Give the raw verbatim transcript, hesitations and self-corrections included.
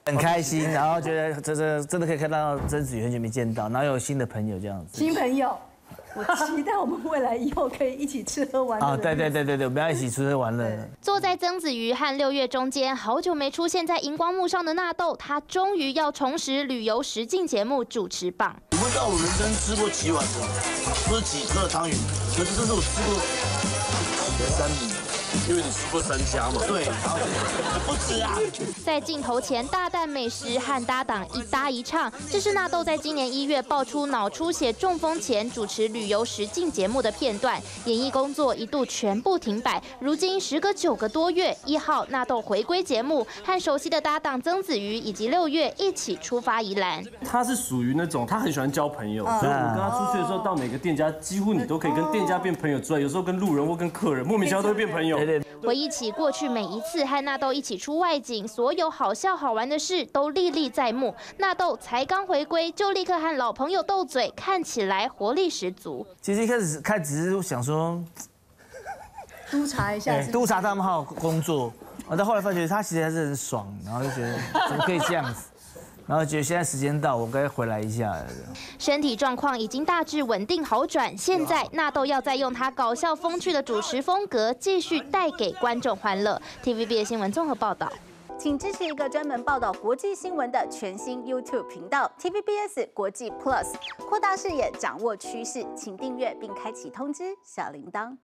很开心，然后觉得这这真的可以看到曾子瑜很久没见到，然后有新的朋友这样子。 新朋友，我期待我们未来以后可以一起吃喝玩乐。 啊，对对对对对，我们要一起吃喝玩乐。 坐在曾子瑜和六月中间，好久没出现在荧光幕上的纳豆，他终于要重拾旅游实境节目主持棒。 你们到我人生吃过几碗的，不是几颗汤圆，可是这是我吃过三米。 因为你吃过三家嘛，对，不止啊！ 在镜头前大啖美食和搭档一搭一唱，这是纳豆在今年一月爆出脑出血中风前主持旅游实境节目的片段，演艺工作一度全部停摆。如今时隔九个多月，一号纳豆回归节目，和熟悉的搭档曾子瑜以及六月一起出发宜兰。 他是属于那种他很喜欢交朋友，所以我们跟他出去的时候，到每个店家几乎你都可以跟店家变朋友之外，有时候跟路人或跟客人莫名其妙都会变朋友。 回忆起过去每一次和纳豆一起出外景，所有好笑好玩的事都历历在目。纳豆才刚回归，就立刻和老朋友斗嘴，看起来活力十足。 其实一开始看只是想说督查一下， 督查他们好好工作，但后来发觉他其实还是很爽，然后就觉得怎么可以这样子。 然后觉得现在时间到，我该回来一下了。 身体状况已经大致稳定好转，现在纳豆要再用他搞笑风趣的主持风格，继续带给观众欢乐。T V B S 新闻综合报道， 请支持一个专门报道国际新闻的全新 YouTube 频道 T V B S 国际 Plus， 扩大视野，掌握趋势，请订阅并开启通知小铃铛。